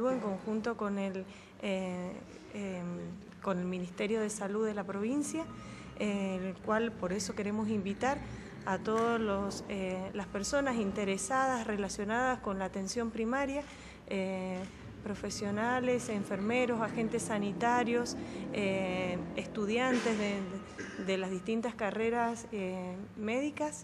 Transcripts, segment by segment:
En conjunto con el Ministerio de Salud de la provincia, el cual por eso queremos invitar a todas las personas interesadas relacionadas con la atención primaria, profesionales, enfermeros, agentes sanitarios, estudiantes de las distintas carreras médicas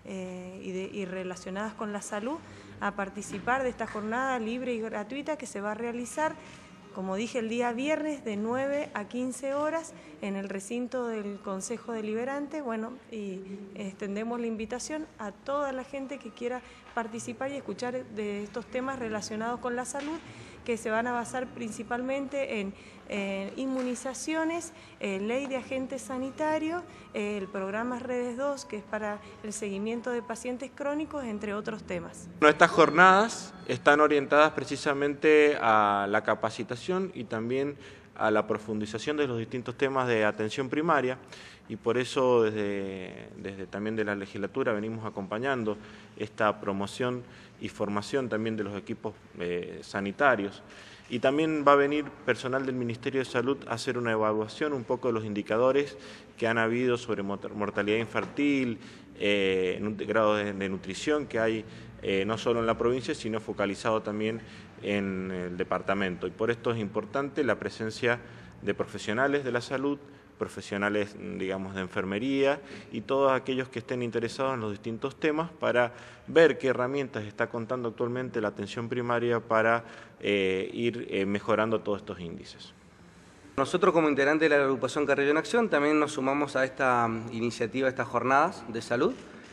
y relacionadas con la salud, a participar de esta jornada libre y gratuita que se va a realizar, como dije, el día viernes de 9 a 15 horas en el recinto del Consejo Deliberante. Bueno, y extendemos la invitación a toda la gente que quiera participar y escuchar de estos temas relacionados con la salud, que se van a basar principalmente en inmunizaciones, ley de agentes sanitarios, el programa Redes 2, que es para el seguimiento de pacientes crónicos, entre otros temas. Estas jornadas están orientadas precisamente a la capacitación y también a la profundización de los distintos temas de atención primaria, y por eso desde también de la legislatura venimos acompañando esta promoción y formación también de los equipos sanitarios. Y también va a venir personal del Ministerio de Salud a hacer una evaluación un poco de los indicadores que han habido sobre mortalidad infantil, grado de nutrición que hay no solo en la provincia, sino focalizado también en el departamento. Y por esto es importante la presencia de profesionales de la salud, profesionales, digamos, de enfermería y todos aquellos que estén interesados en los distintos temas para ver qué herramientas está contando actualmente la atención primaria para ir mejorando todos estos índices. Nosotros, como integrantes de la agrupación Carrillo en Acción, también nos sumamos a esta iniciativa, a estas jornadas de salud,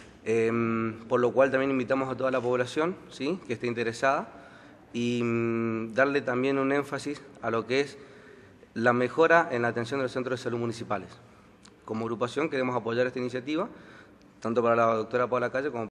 por lo cual también invitamos a toda la población, ¿sí?, que esté interesada, y darle también un énfasis a lo que es la mejora en la atención de los centros de salud municipales. Como agrupación queremos apoyar esta iniciativa, tanto para la doctora Paula Calle como